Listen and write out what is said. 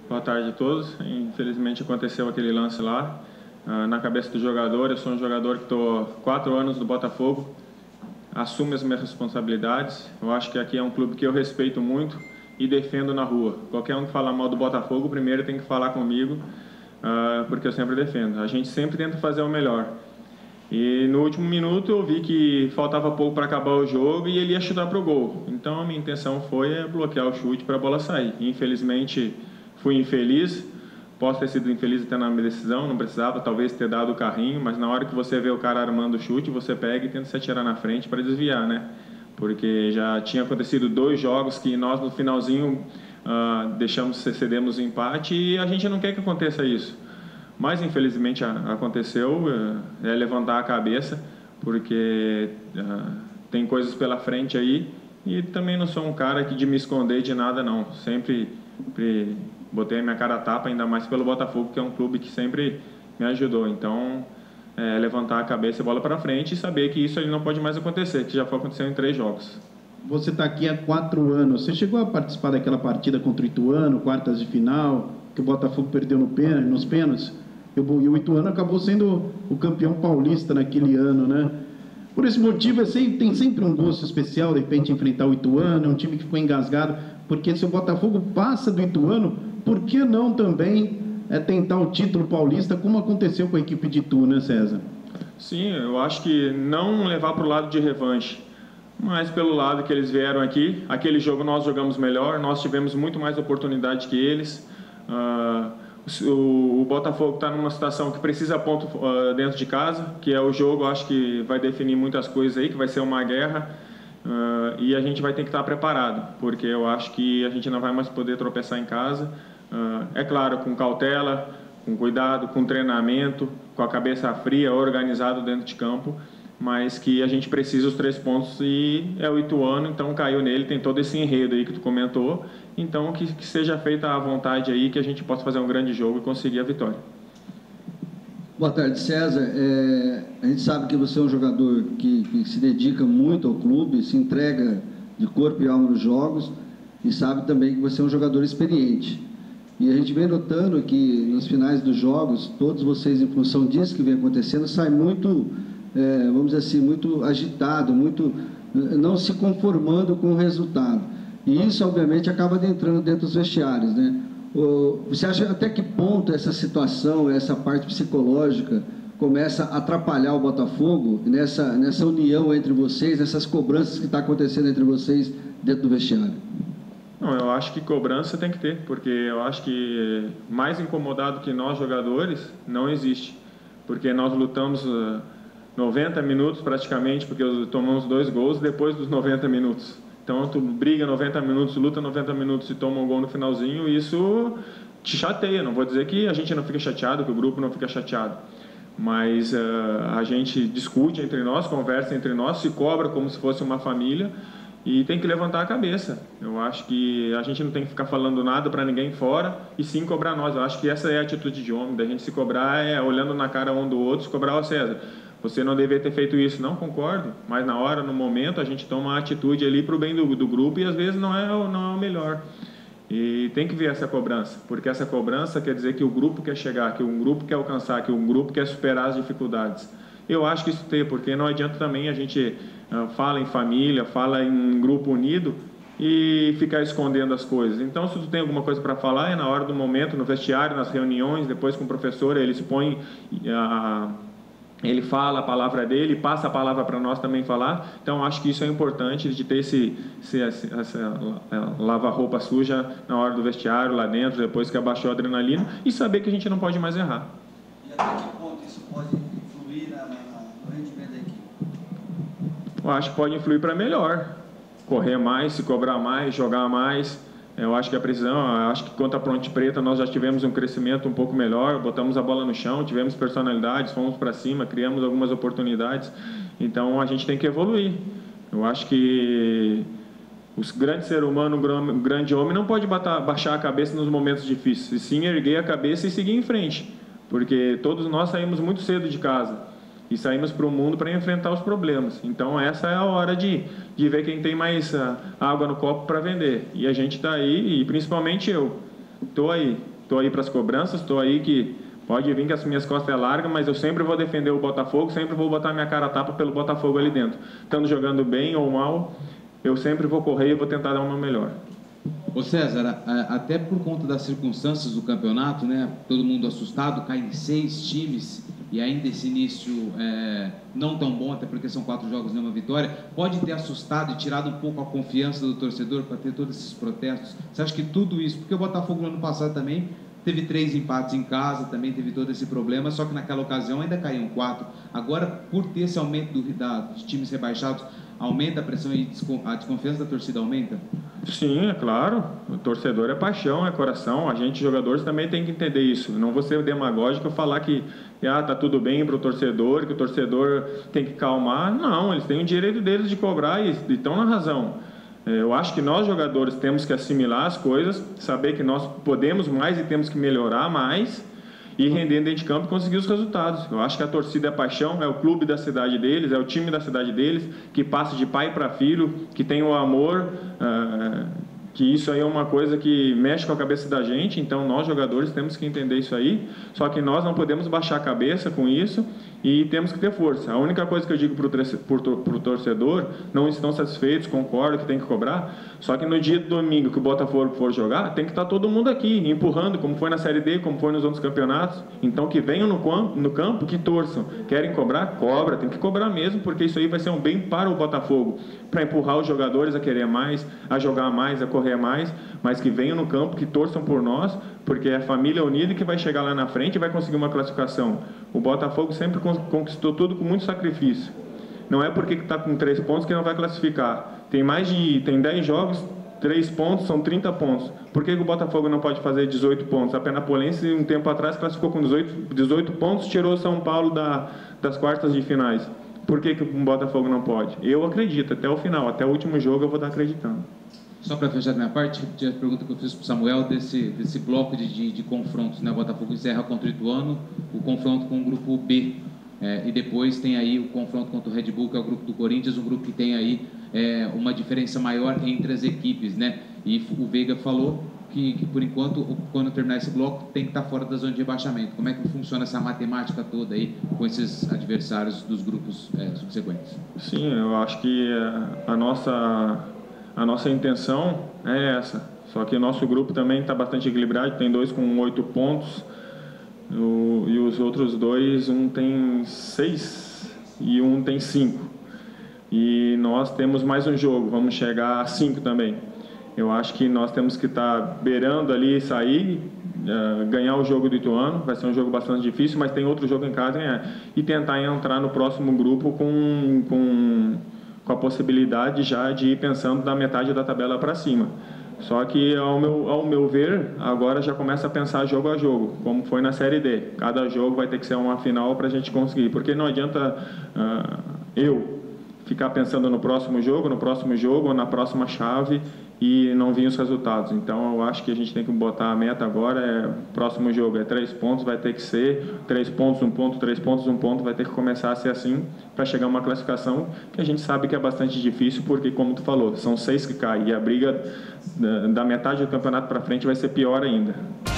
Boa tarde a todos. Infelizmente aconteceu aquele lance lá, na cabeça do jogador. Eu sou um jogador que estou 4 anos no Botafogo, assumo as minhas responsabilidades. Eu acho que aqui é um clube que eu respeito muito e defendo na rua. Qualquer um que falar mal do Botafogo, primeiro tem que falar comigo, porque eu sempre defendo. A gente sempre tenta fazer o melhor. E no último minuto eu vi que faltava pouco para acabar o jogo e ele ia chutar para o gol. Então a minha intenção foi bloquear o chute para a bola sair. Infelizmente fui infeliz, posso ter sido infeliz até na minha decisão, não precisava talvez ter dado o carrinho, mas na hora que você vê o cara armando o chute, você pega e tenta se atirar na frente para desviar, né? Porque já tinha acontecido 2 jogos que nós no finalzinho cedemos o empate e a gente não quer que aconteça isso. Mas infelizmente aconteceu, é levantar a cabeça, porque tem coisas pela frente aí e também não sou um cara de me esconder de nada não, sempre botei a minha cara a tapa, ainda mais pelo Botafogo, que é um clube que sempre me ajudou. Então, levantar a cabeça e bola para frente e saber que isso ali não pode mais acontecer, que já foi acontecendo em 3 jogos. Você está aqui há 4 anos. Você chegou a participar daquela partida contra o Ituano, quartas de final, que o Botafogo perdeu nos pênaltis? E o Ituano acabou sendo o campeão paulista naquele ano, né? Por esse motivo, tem sempre um gosto especial, de repente, enfrentar o Ituano, é um time que ficou engasgado, porque se o Botafogo passa do Ituano, por que não também tentar o título paulista, como aconteceu com a equipe de Itu, né, César? Sim, eu acho que não levar para o lado de revanche, mas pelo lado que eles vieram aqui. Aquele jogo nós jogamos melhor, nós tivemos muito mais oportunidade que eles. O Botafogo está numa situação que precisa ponto dentro de casa, que é o jogo, acho que vai definir muitas coisas aí, que vai ser uma guerra, e a gente vai ter que estar preparado, porque eu acho que a gente não vai mais poder tropeçar em casa. É claro, com cautela, com cuidado, com treinamento, com a cabeça fria, organizado dentro de campo, mas que a gente precisa os 3 pontos e é o Ituano, então caiu nele, tem todo esse enredo aí que tu comentou, então que seja feita a vontade aí, que a gente possa fazer um grande jogo e conseguir a vitória. Boa tarde, César. A gente sabe que você é um jogador que se dedica muito ao clube, se entrega de corpo e alma nos jogos, e sabe também que você é um jogador experiente. E a gente vem notando que nos finais dos jogos, todos vocês, em função disso que vem acontecendo, saem muito, vamos dizer assim, muito agitado, muito não se conformando com o resultado. E isso, obviamente, acaba entrando dentro dos vestiários, né? Você acha até que ponto essa situação, essa parte psicológica, começa a atrapalhar o Botafogo nessa união entre vocês, nessas cobranças que estão acontecendo entre vocês dentro do vestiário? Não, eu acho que cobrança tem que ter, porque eu acho que mais incomodado que nós jogadores não existe, porque nós lutamos 90 minutos praticamente, porque tomamos 2 gols depois dos 90 minutos. Então tu briga 90 minutos, luta 90 minutos e toma um gol no finalzinho, isso te chateia. Não vou dizer que a gente não fica chateado, que o grupo não fica chateado, mas a gente discute entre nós, conversa entre nós, se cobra como se fosse uma família e tem que levantar a cabeça. Eu acho que a gente não tem que ficar falando nada para ninguém fora e sim cobrar nós. Eu acho que essa é a atitude de homem, da gente se cobrar olhando na cara um do outro, se cobrar, ó César, você não deveria ter feito isso. Não concordo, mas na hora, no momento, a gente toma uma atitude ali para o bem do grupo e às vezes não é o melhor. E tem que ver essa cobrança, porque essa cobrança quer dizer que o grupo quer chegar, que um grupo quer alcançar, que um grupo quer superar as dificuldades. Eu acho que isso tem, porque não adianta também a gente fala em família, fala em grupo unido e ficar escondendo as coisas. Então, se tu tem alguma coisa para falar, é na hora do momento, no vestiário, nas reuniões, depois com o professor, ele se põe ele fala a palavra dele, passa a palavra para nós também falar. Então acho que isso é importante, de ter essa lava-roupa suja na hora do vestiário, lá dentro, depois que abaixou a adrenalina, e saber que a gente não pode mais errar. E até que ponto isso pode influir no rendimento da equipe? Eu acho que pode influir para melhor, correr mais, se cobrar mais, jogar mais. Eu acho que a precisão, acho que contra a Ponte Preta nós já tivemos um crescimento um pouco melhor, botamos a bola no chão, tivemos personalidades, fomos para cima, criamos algumas oportunidades. Então a gente tem que evoluir. Eu acho que o grande ser humano, o grande homem, não pode baixar a cabeça nos momentos difíceis, e sim erguer a cabeça e seguir em frente, porque todos nós saímos muito cedo de casa e saímos para o mundo para enfrentar os problemas. Então essa é a hora de ver quem tem mais água no copo para vender. E a gente está aí, e principalmente eu estou aí. estou aí para as cobranças, estou aí que pode vir que as minhas costas é larga, mas eu sempre vou defender o Botafogo, sempre vou botar minha cara a tapa pelo Botafogo ali dentro. Estando jogando bem ou mal, eu sempre vou correr e vou tentar dar o meu melhor. Ô César, até por conta das circunstâncias do campeonato, né? Todo mundo assustado, caem 6 times e ainda esse início não tão bom, até porque são 4 jogos e uma vitória, pode ter assustado e tirado um pouco a confiança do torcedor para ter todos esses protestos? Você acha que tudo isso, porque o Botafogo no ano passado também teve 3 empates em casa, também teve todo esse problema, só que naquela ocasião ainda caíam 4. Agora, por ter esse aumento dos times rebaixados, aumenta a pressão e a desconfiança da torcida aumenta? Sim, é claro. O torcedor é paixão, é coração. A gente, jogadores, também tem que entender isso. Não vou ser demagógico falar que tá tudo bem para o torcedor, que o torcedor tem que calmar. Não, eles têm o direito deles de cobrar e estão na razão. Eu acho que nós, jogadores, temos que assimilar as coisas, saber que nós podemos mais e temos que melhorar mais e render dentro de campo e conseguir os resultados. Eu acho que a torcida é paixão, é o clube da cidade deles, é o time da cidade deles, que passa de pai para filho, que tem o amor, que isso aí é uma coisa que mexe com a cabeça da gente. Então nós, jogadores, temos que entender isso aí, só que nós não podemos baixar a cabeça com isso e temos que ter força. A única coisa que eu digo para o torcedor, não estão satisfeitos, concordo que tem que cobrar, só que no dia do domingo que o Botafogo for jogar, tem que estar todo mundo aqui, empurrando, como foi na Série D, como foi nos outros campeonatos. Então que venham no campo, que torçam. Querem cobrar? Cobra, tem que cobrar mesmo, porque isso aí vai ser um bem para o Botafogo, para empurrar os jogadores a querer mais, a jogar mais, a correr mais, mas que venham no campo, que torçam por nós, porque é a família unida que vai chegar lá na frente e vai conseguir uma classificação. O Botafogo sempre conquistou tudo com muito sacrifício. Não é porque está com 3 pontos que não vai classificar. Tem 10 jogos, 3 pontos, são 30 pontos. Por que o Botafogo não pode fazer 18 pontos? A Penapolense, um tempo atrás, classificou com 18 pontos, tirou São Paulo das quartas de finais. Por que o Botafogo não pode? Eu acredito, até o final, até o último jogo eu vou estar acreditando. Só para fechar a minha parte, a pergunta que eu fiz para o Samuel desse bloco de confrontos, né? O Botafogo encerra contra o Ituano, o confronto com o grupo B, e depois tem aí o confronto contra o Red Bull, que é o grupo do Corinthians, um grupo que tem aí uma diferença maior entre as equipes, né? E o Veiga falou que por enquanto, quando terminar esse bloco, tem que estar fora da zona de rebaixamento. Como é que funciona essa matemática toda aí com esses adversários dos grupos subsequentes? Sim, eu acho que a nossa intenção é essa. Só que o nosso grupo também está bastante equilibrado, tem 2 com 8 pontos e os outros 2, um tem 6 e um tem 5. E nós temos mais um jogo, vamos chegar a 5 também. Eu acho que nós temos que estar beirando ali, sair, ganhar o jogo do Ituano. Vai ser um jogo bastante difícil, mas tem outro jogo em casa e tentar entrar no próximo grupo com a possibilidade já de ir pensando da metade da tabela para cima. Só que, ao meu ver, agora já começa a pensar jogo a jogo, como foi na Série D. Cada jogo vai ter que ser uma final para a gente conseguir, porque não adianta eu ficar pensando no próximo jogo ou na próxima chave e não vir os resultados. Então eu acho que a gente tem que botar a meta agora, próximo jogo 3 pontos, vai ter que ser 3 pontos, 1 ponto, 3 pontos, 1 ponto, vai ter que começar a ser assim para chegar a uma classificação que a gente sabe que é bastante difícil, porque como tu falou, são 6 que caem e a briga da metade do campeonato para frente vai ser pior ainda.